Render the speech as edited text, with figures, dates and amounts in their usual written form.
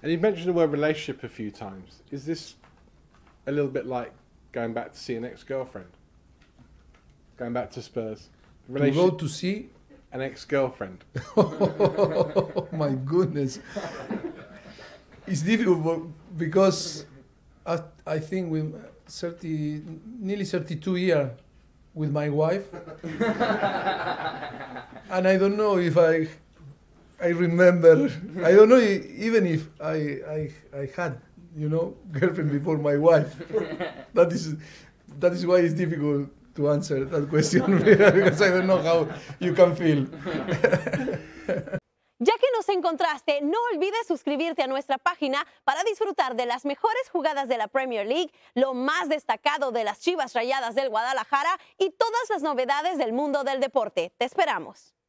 And you mentioned the word relationship a few times. Is this a little bit like going back to see an ex-girlfriend? Going back to Spurs? To go to see? An ex-girlfriend. Oh, my goodness. It's difficult because I think with nearly 32 years with my wife. And I don't know if I remember, I don't know even if I had, girlfriend before my wife. That is why it's difficult to answer that question because I don't know how you can feel. Ya que nos encontraste, no olvides suscribirte a nuestra página para disfrutar de las mejores jugadas de la Premier League, lo más destacado de las Chivas Rayadas del Guadalajara y todas las novedades del mundo del deporte. Te esperamos.